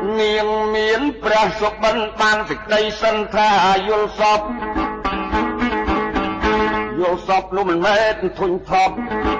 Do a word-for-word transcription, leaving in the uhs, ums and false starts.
នាងមានព្រះសុបិនបានសេចក្តីសន្ធាយល់សពយល់សពនោះមិនមែនធុញថប់